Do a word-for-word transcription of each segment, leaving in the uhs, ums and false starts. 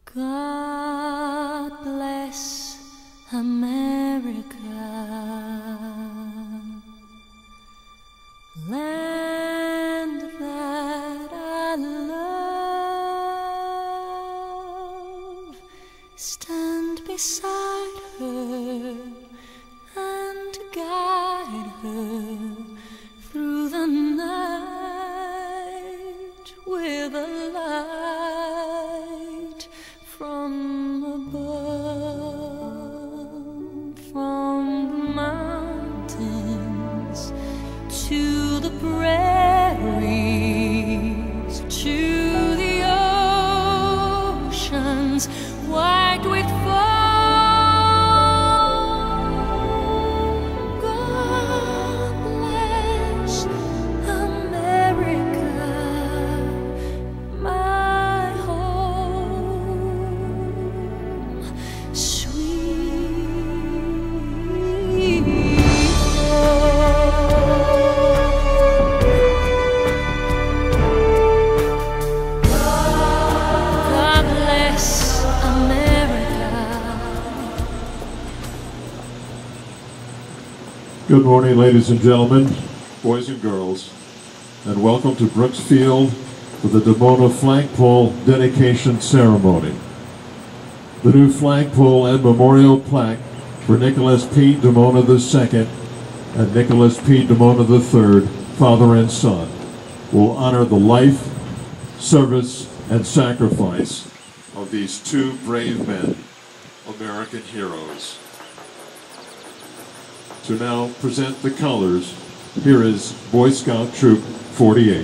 God bless America, land that I love. Stand beside her and guide her through the night with a light from above, from the mountains to the prairies, to the oceans white with foam. God bless America, my home, sweet home. God bless America. Good morning, ladies and gentlemen, boys and girls, and welcome to Brooks Field for the DiMona Flagpole dedication ceremony. The new flagpole and memorial plaque for Nicholas P. DiMona the Second and Nicholas P. DiMona the Third, father and son, will honor the life, service, and sacrifice of these two brave men, American heroes. To now present the colors, here is Boy Scout Troop forty-eight.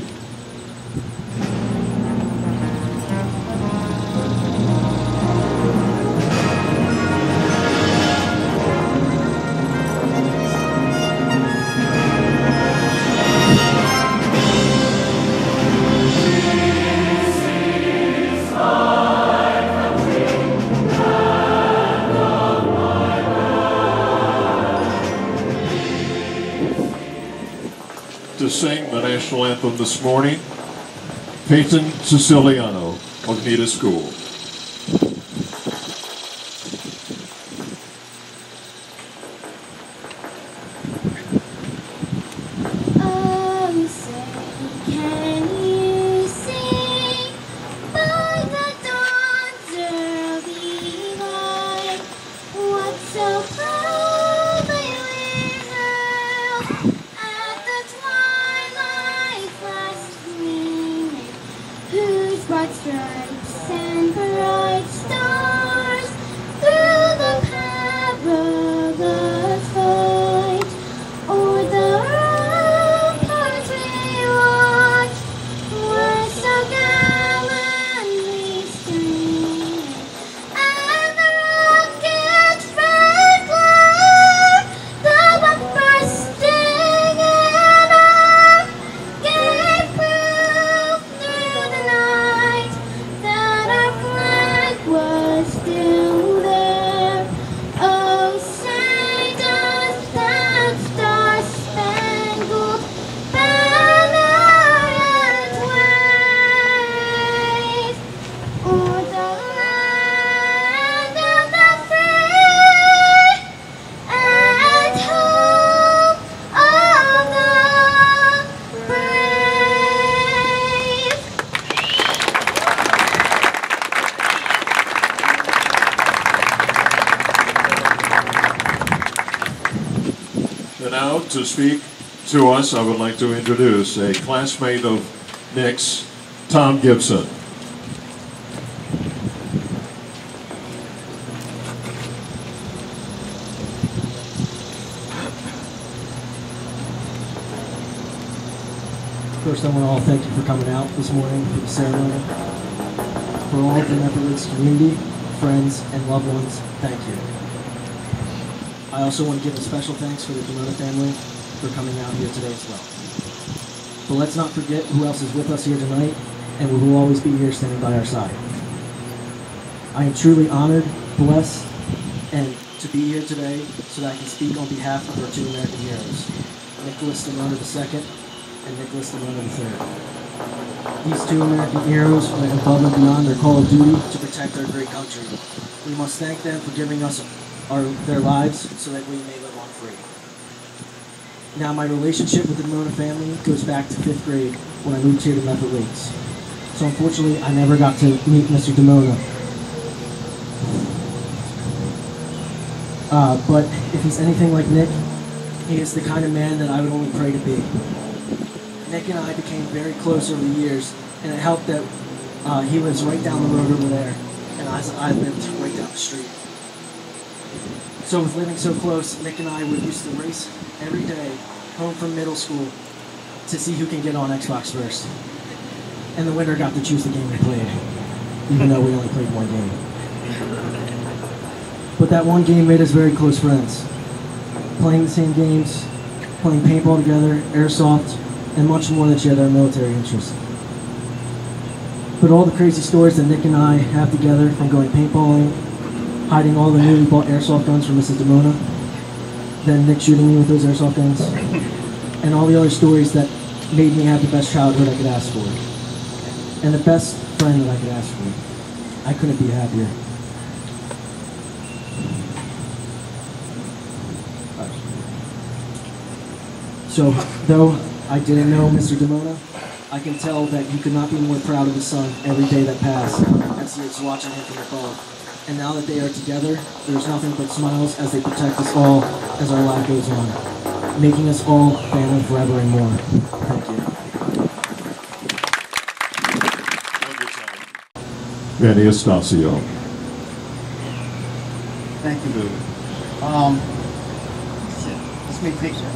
To sing the national anthem this morning, Peyton Siciliano of Nita School. Oh, say, can you see by the dawn's early light what so proudly we hailed at the twilight's last gleaming, whose broad stripes and bright stars through the perilous fight o'er the ramparts we watched were so gallantly streaming, and the rocket's red glare, the bomb bursting in air, gave proof through the night that our flag was still there. Oh, say does that star-spangled banner yet wave o'er the land of the free and home of the brave? And now to speak to us, I would like to introduce a classmate of Nick's, Tom Gibson. First, I want to all thank you for coming out this morning for the ceremony. For all of the Medford Lakes community, friends, and loved ones, thank you. I also want to give a special thanks for the DiMona family for coming out here today as well. But let's not forget who else is with us here tonight, and who will always be here standing by our side. I am truly honored, blessed, and to be here today so that I can speak on behalf of our two American heroes, Nicholas DiMona the Second and Nicholas DiMona the Third. These two American heroes went above and beyond their call of duty to protect our great country. We must thank them for giving us our, their lives so that we may live on free. Now, my relationship with the DiMona family goes back to fifth grade when I moved here to Medford Lakes. So unfortunately, I never got to meet Mister DiMona. Uh, but if he's anything like Nick, he is the kind of man that I would only pray to be. Nick and I became very close over the years, and it helped that uh, he lives right down the road over there, and I, I lived right down the street. So with living so close, Nick and I would used to race every day home from middle school to see who can get on Xbox first. And the winner got to choose the game we played, even though we only played one game. But that one game made us very close friends. Playing the same games, playing paintball together, airsoft, and much more that shared our military interests. But all the crazy stories that Nick and I have together, from going paintballing, hiding all the newly bought airsoft guns from Missus DiMona, then Nick shooting me with those airsoft guns, and all the other stories that made me have the best childhood I could ask for, and the best friend that I could ask for. I couldn't be happier. So, though I didn't know Mister DiMona, I can tell that he could not be more proud of his son every day that passed as he was watching him from above. And now that they are together, there's nothing but smiles as they protect us all as our life goes on, making us all family forever and more. Thank you. Manny Estacio. Thank you, Lou. Um, let's make picture.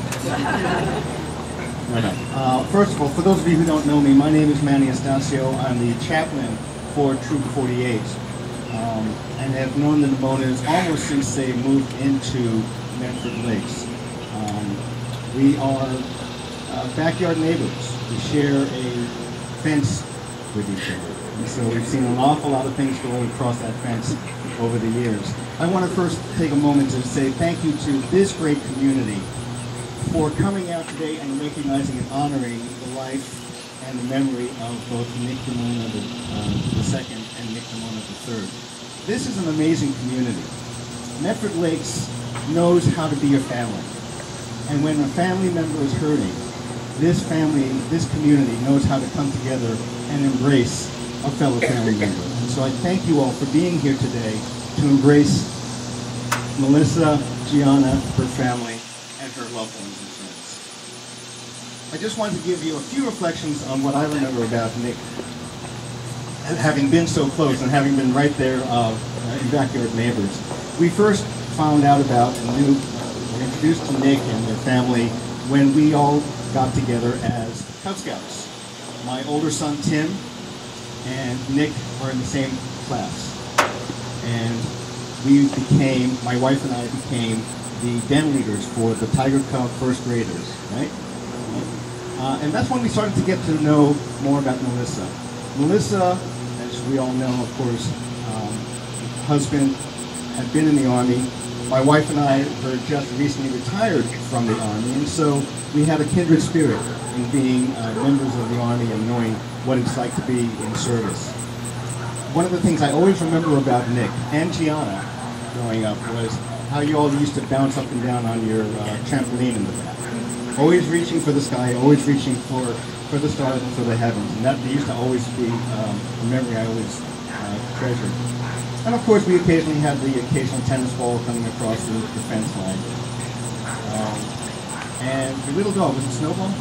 Uh, first of all, for those of you who don't know me, my name is Manny Estacio. I'm the chaplain for Troop forty-eight, um, and have known the DiMonas almost since they moved into Medford Lakes. Um, we are uh, backyard neighbors. We share a fence with each other. And so we've seen an awful lot of things go across that fence over the years. I want to first take a moment to say thank you to this great community for coming out today and recognizing and honoring the life and the memory of both Nick DiMona the, uh, the second and Nick DiMona the third. This is an amazing community. Medford Lakes knows how to be a family. And when a family member is hurting, this family, this community knows how to come together and embrace a fellow family member. And so I thank you all for being here today to embrace Melissa, Gianna, her family, and her loved ones and friends. I just wanted to give you a few reflections on what I remember about Nick, and having been so close and having been right there uh, in backyard neighbors. We first found out about and knew, were introduced to Nick and their family when we all got together as Cub Scouts. My older son Tim and Nick were in the same class, and we became, my wife and I became the den leaders for the Tiger Cub first graders, right? Uh, and that's when we started to get to know more about Melissa. Melissa, as we all know, of course, um, husband had been in the Army. My wife and I were just recently retired from the Army, and so we had a kindred spirit in being uh, members of the Army and knowing what it's like to be in service. One of the things I always remember about Nick and Gianna growing up was how you all used to bounce up and down on your uh, trampoline in the back. Always reaching for the sky, always reaching for, for the stars and for the heavens. And that used to always be um, a memory I always uh, treasured. And of course, we occasionally had the occasional tennis ball coming across the, the fence line. Um, and the little dog, was it Snowball?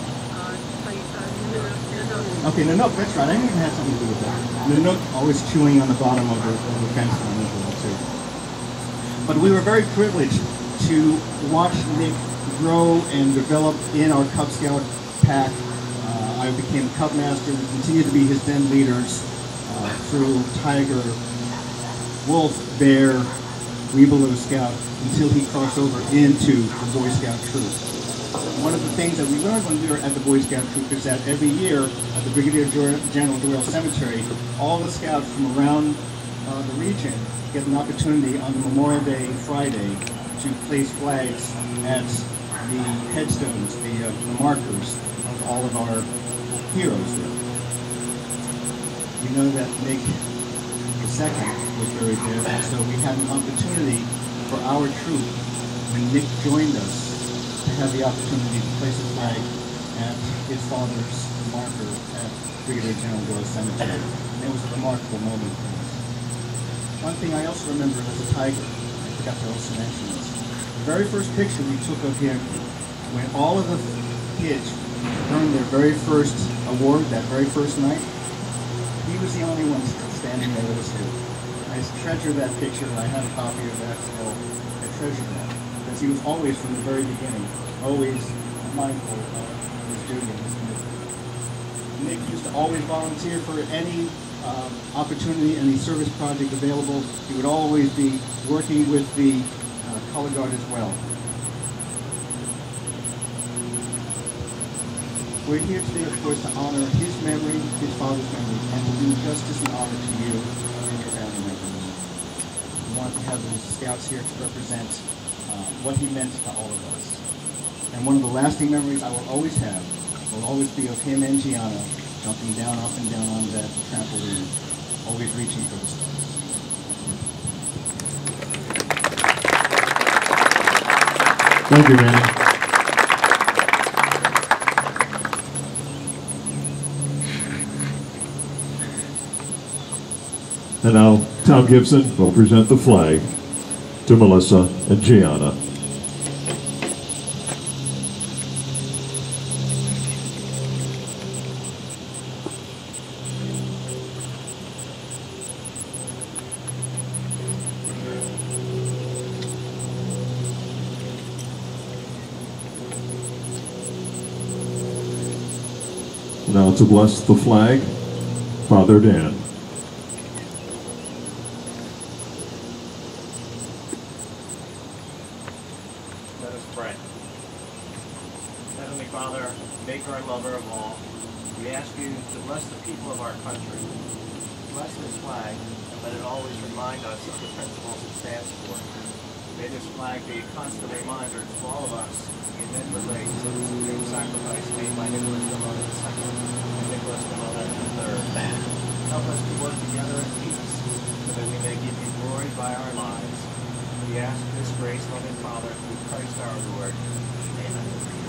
Okay, Nanook, that's right. I didn't even have something to do with that. Nanook always chewing on the bottom of the, of the fence line as well, too. But we were very privileged to watch Nick grow and develop in our Cub Scout pack. Uh, I became Cub Master and continued to be his den leaders uh, through Tiger, Wolf, Bear, Weebaloo Scout, until he crossed over into the Boy Scout troop. One of the things that we learned when we were at the Boy Scout troop is that every year at the Brigadier General Doyle Cemetery, all the scouts from around uh, the region get an opportunity on the Memorial Day Friday to place flags at the headstones, the, uh, the markers of all of our heroes there. We know that Nick the second was buried there, and so we had an opportunity for our troop, when Nick joined us, to have the opportunity to place a flag at his father's marker at Brigadier General Doyle Cemetery. And it was a remarkable moment for us. One thing I also remember as a Tiger, I forgot to also mention this. The very first picture we took of him, when all of the kids earned their very first award that very first night, he was the only one standing there with us too. I treasure that picture, and I have a copy of that still. I treasure that, because he was always, from the very beginning, always mindful of his duty and his commitment. Nick used to always volunteer for any um, opportunity, any service project available. He would always be working with the uh, color guard as well. We're here today, of course, to honor his memory, his father's memory, and to do justice and honor to you and your family members. We want to have the scouts here to represent uh, what he meant to all of us. And one of the lasting memories I will always have will always be of him and Gianna jumping down, up and down on that trampoline, always reaching for the stars. Thank you, Manny. And now, Tom Gibson will present the flag to Melissa and Gianna. Now to bless the flag, Father Dan. Let us pray. Heavenly Father, maker and lover of all, we ask you to bless the people of our country. Bless this flag, and let it always remind us of the principles it stands for. May this flag be a constant reminder to all of us in Medford Lakes of the supreme sacrifice made by Nicholas DiMona the second and Nicholas DiMona the third. Help us to work together in peace, so that we may give you glory by our lives. We ask this grace, loving Father, through Christ our Lord. Amen.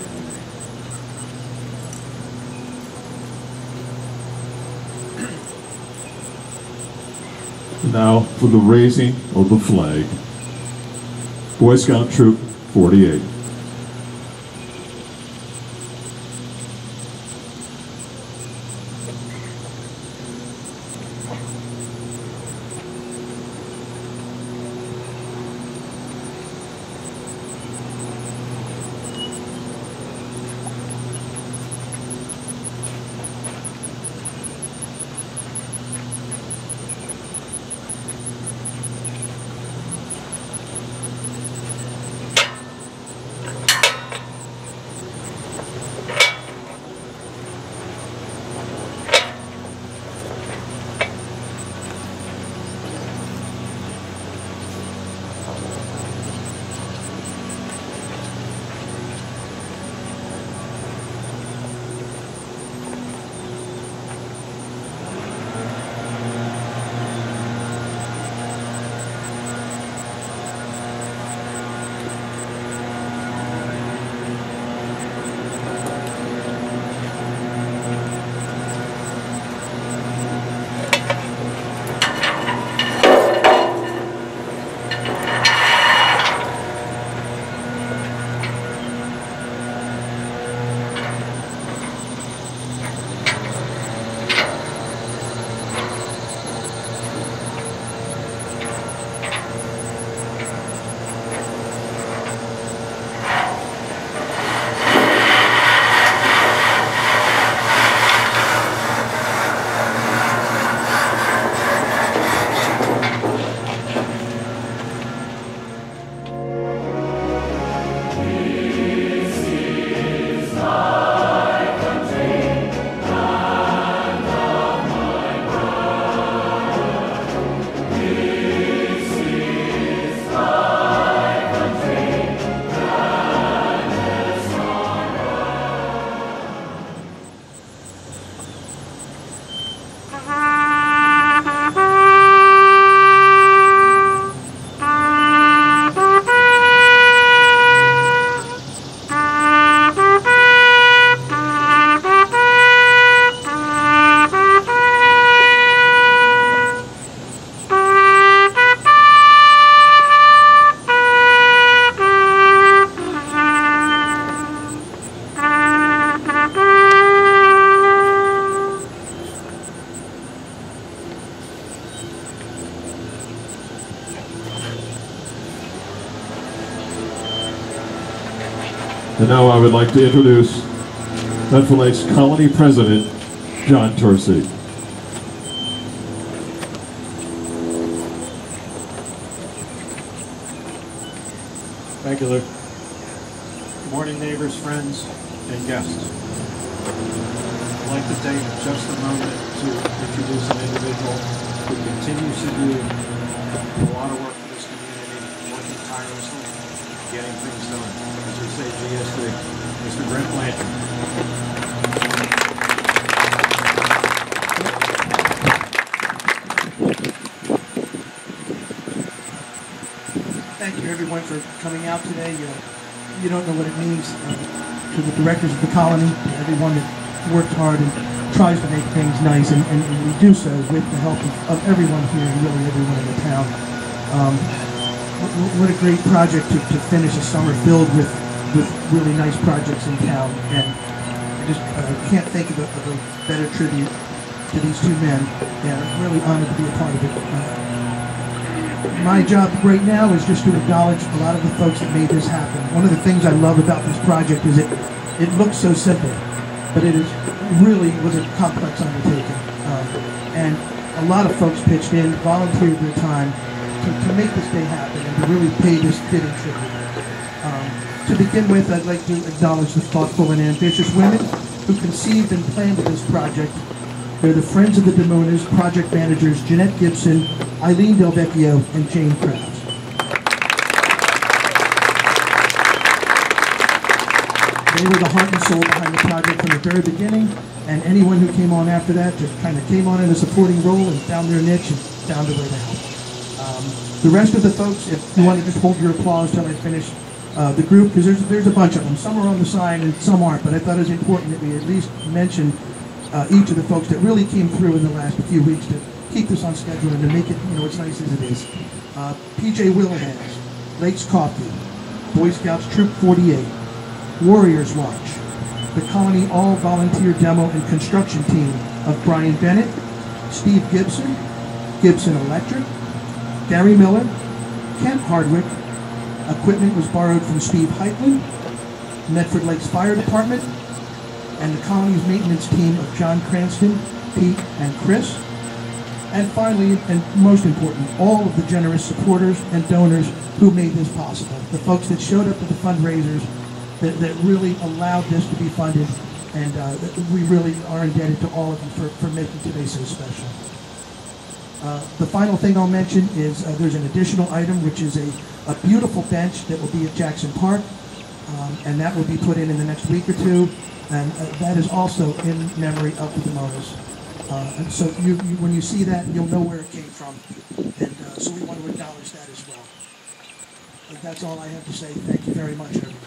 Now for the raising of the flag, Boy Scout Troop forty-eight. And now I would like to introduce Medford Lakes Colony President, John Torsey. Thank you, Luke. Good morning, neighbors, friends, and guests. I'd like to take just a moment to introduce an individual who continues to do a lot of work for this community, working tirelessly, getting things done. As we say, G S D, Mister Brent Blanchard. Thank you, everyone, for coming out today. You, know, you don't know what it means uh, to the directors of the colony, to everyone that worked hard and tries to make things nice, and, and, and we do so with the help of, of everyone here and really everyone in the town. Um, what, what a great project to, to finish a summer filled with, with really nice projects in town, and I just uh, can't think of a, of a better tribute to these two men, and I'm really honored to be a part of it. Uh, My job right now is just to acknowledge a lot of the folks that made this happen. One of the things I love about this project is it it looks so simple, but it is really was a complex undertaking. Um, and a lot of folks pitched in, volunteered their time to, to make this day happen and to really pay this fitting tribute. Um, to begin with, I'd like to acknowledge the thoughtful and ambitious women who conceived and planned this project. They're the Friends of the DiMonas project managers Jeanette Gibson, Eileen Del Vecchio, and Jane Krause. They were the heart and soul behind the project from the very beginning, and anyone who came on after that just kind of came on in a supporting role and found their niche and found a way to help. Um, the rest of the folks, if you want to just hold your applause till I finish uh, the group, because there's, there's a bunch of them. Some are on the sign and some aren't, but I thought it was important that we at least mention Uh, each of the folks that really came through in the last few weeks to keep this on schedule and to make it, you know, as nice as it is. Uh, P J Wilhelms, Lakes Coffee, Boy Scouts Troop forty-eight, Warriors Watch, the Colony All-Volunteer Demo and Construction Team of Brian Bennett, Steve Gibson, Gibson Electric, Gary Miller, Kent Hardwick. Equipment was borrowed from Steve Heitland, Medford Lakes Fire Department, and the colony's maintenance team of John Cranston, Pete, and Chris. And finally, and most important, all of the generous supporters and donors who made this possible. The folks that showed up at the fundraisers that, that really allowed this to be funded, and uh, we really are indebted to all of you for, for making today so special. Uh, the final thing I'll mention is uh, there's an additional item, which is a, a beautiful bench that will be at Jackson Park, um, and that will be put in in the next week or two. And uh, that is also in memory of the DiMonas. Uh, and so you, you, when you see that, you'll know where it came from. And uh, so we want to acknowledge that as well. But that's all I have to say. Thank you very much, everyone.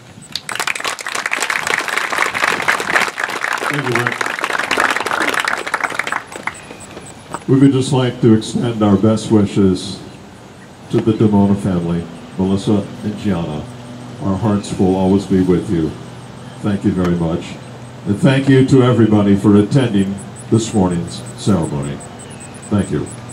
Thank you, Rick. We would just like to extend our best wishes to the DiMona family, Melissa and Gianna. Our hearts will always be with you. Thank you very much. And thank you to everybody for attending this morning's ceremony. Thank you.